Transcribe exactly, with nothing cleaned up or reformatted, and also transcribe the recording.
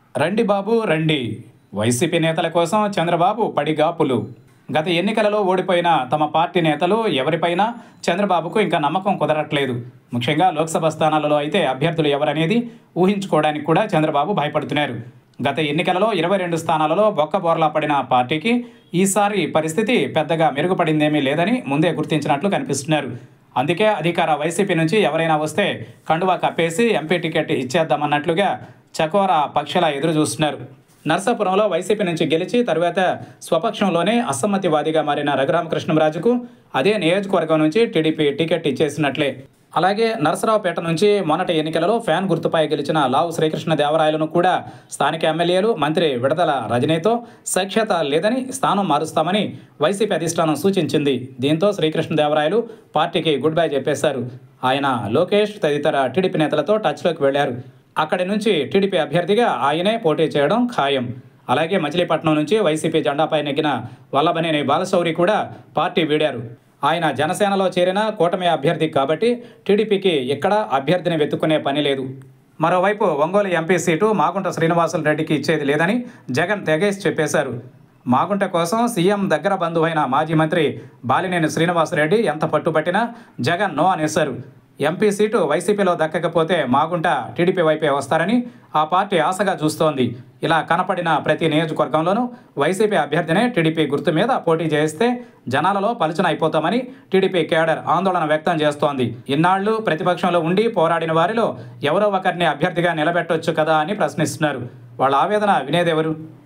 రండి బాబు రండి. వైసీపీ నేతల కోసం చంద్రబాబు పడిగాపులు. గత ఎన్నికలలో ఓడిపోయిన తమ పార్టీ నేతలు ఎవరిపైనా చంద్రబాబుకు ఇంకా నమ్మకం కుదరట్లేదు. ముఖ్యంగా లోక్సభ స్థానాలలో అయితే అభ్యర్థులు ఎవరనేది ఊహించుకోవడానికి కూడా చంద్రబాబు భయపడుతున్నారు. గత ఎన్నికలలో ఇరవై రెండు స్థానాలలో బొక్కబోర్లా పడిన పార్టీకి ఈసారి పరిస్థితి పెద్దగా మెరుగుపడిందేమీ లేదని ముందే గుర్తించినట్లు కనిపిస్తున్నారు. అందుకే అధికార వైసీపీ నుంచి ఎవరైనా వస్తే కండువా కప్పేసి ఎంపీ టికెట్ ఇచ్చేద్దామన్నట్లుగా చకోర పక్షుల ఎదురు చూస్తున్నారు. నర్సాపురంలో వైసీపీ నుంచి గెలిచి తరువాత స్వపక్షంలోనే అసమ్మతివాదిగా మారిన రఘురామకృష్ణంరాజుకు అదే నియోజకవర్గం నుంచి టీడీపీ టికెట్ ఇచ్చేసినట్లే. అలాగే నరసరావుపేట నుంచి మొన్నటి ఎన్నికలలో ఫ్యాన్ గుర్తుపై గెలిచిన లావు శ్రీకృష్ణదేవరాయలను కూడా స్థానిక ఎమ్మెల్యేలు మంత్రి విడదల రజనీతో సఖ్యత లేదని స్థానం మారుస్తామని వైసీపీ అధిష్టానం సూచించింది. దీంతో శ్రీకృష్ణదేవరాయలు పార్టీకి గుడ్ బై చెప్పేశారు. ఆయన లోకేష్ తదితర టీడీపీ నేతలతో టచ్లోకి వెళ్లారు. అక్కడి నుంచి టీడీపీ అభ్యర్థిగా ఆయనే పోటీ చేయడం ఖాయం. అలాగే మచిలీపట్నం నుంచి వైసీపీ జెండాపై నెగ్గిన వల్లభనేని బాలశౌరి కూడా పార్టీ వీడారు. ఆయన జనసేనలో చేరిన కూటమి అభ్యర్థి కాబట్టి టీడీపీకి ఎక్కడా అభ్యర్థిని వెతుక్కునే పని లేదు. మరోవైపు ఒంగోలు ఎంపీ సీటు మాగుంట శ్రీనివాసులు రెడ్డికి ఇచ్చేది లేదని జగన్ తెగేసి చెప్పేశారు. మాగుంట కోసం సీఎం దగ్గర బంధువైన మాజీ మంత్రి బాలినేని శ్రీనివాసరెడ్డి ఎంత పట్టుబట్టినా జగన్ నో అనేశారు. ఎంపీ సీటు వైసీపీలో దక్కకపోతే మాగుంట టీడీపీ వైపే వస్తారని ఆ పార్టీ ఆశగా చూస్తోంది. ఇలా కనపడిన ప్రతి నియోజకవర్గంలోనూ వైసీపీ అభ్యర్థినే టీడీపీ గుర్తు మీద పోటీ చేస్తే జనాలలో పలుచన అయిపోతామని టీడీపీ కేడర్ ఆందోళన వ్యక్తం చేస్తోంది. ఇన్నాళ్లు ప్రతిపక్షంలో ఉండి పోరాడిన వారిలో ఎవరో ఒకరిని అభ్యర్థిగా నిలబెట్టొచ్చు కదా అని ప్రశ్నిస్తున్నారు. వాళ్ళ ఆవేదన వినేదెవరు?